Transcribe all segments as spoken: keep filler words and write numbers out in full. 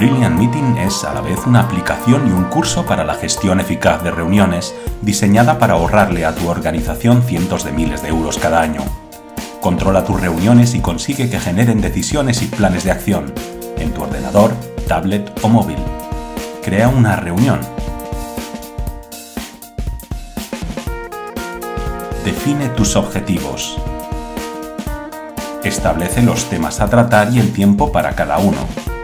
Brilliant Meeting es a la vez una aplicación y un curso para la gestión eficaz de reuniones diseñada para ahorrarle a tu organización cientos de miles de euros cada año. Controla tus reuniones y consigue que generen decisiones y planes de acción en tu ordenador, tablet o móvil. Crea una reunión. Define tus objetivos. Establece los temas a tratar y el tiempo para cada uno.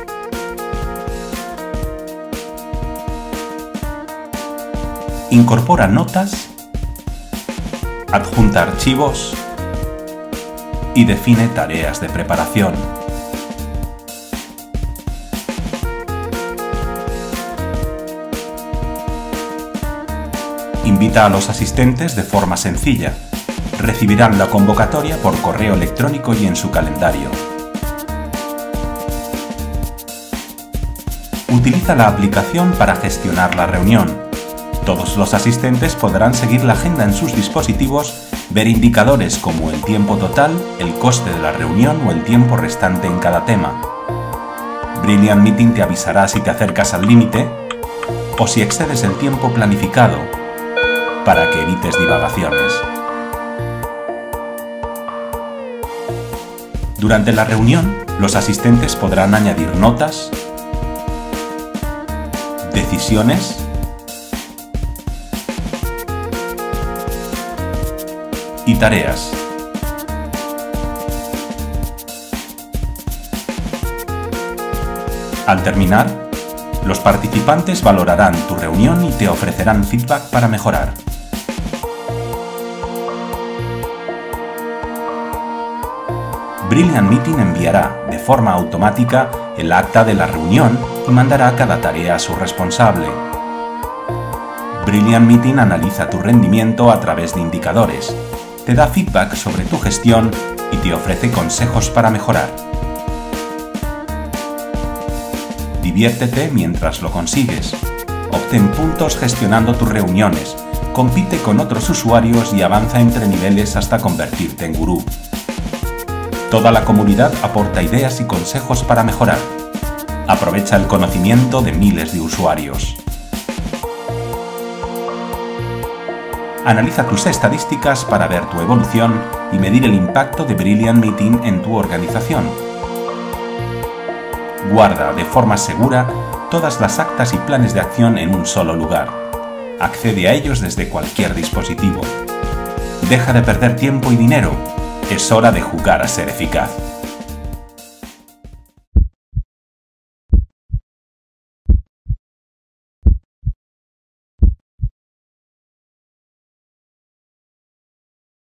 Incorpora notas, adjunta archivos y define tareas de preparación. Invita a los asistentes de forma sencilla. Recibirán la convocatoria por correo electrónico y en su calendario. Utiliza la aplicación para gestionar la reunión. Todos los asistentes podrán seguir la agenda en sus dispositivos, ver indicadores como el tiempo total, el coste de la reunión o el tiempo restante en cada tema. Brilliant Meeting te avisará si te acercas al límite o si excedes el tiempo planificado, para que evites divagaciones. Durante la reunión, los asistentes podrán añadir notas, decisiones y tareas. Al terminar, los participantes valorarán tu reunión y te ofrecerán feedback para mejorar. Brilliant Meeting enviará de forma automática el acta de la reunión y mandará cada tarea a su responsable. Brilliant Meeting analiza tu rendimiento a través de indicadores, te da feedback sobre tu gestión y te ofrece consejos para mejorar. Diviértete mientras lo consigues. Obtén puntos gestionando tus reuniones, compite con otros usuarios y avanza entre niveles hasta convertirte en gurú. Toda la comunidad aporta ideas y consejos para mejorar. Aprovecha el conocimiento de miles de usuarios. Analiza tus estadísticas para ver tu evolución y medir el impacto de Brilliant Meeting en tu organización. Guarda de forma segura todas las actas y planes de acción en un solo lugar. Accede a ellos desde cualquier dispositivo. Deja de perder tiempo y dinero. Es hora de jugar a ser eficaz.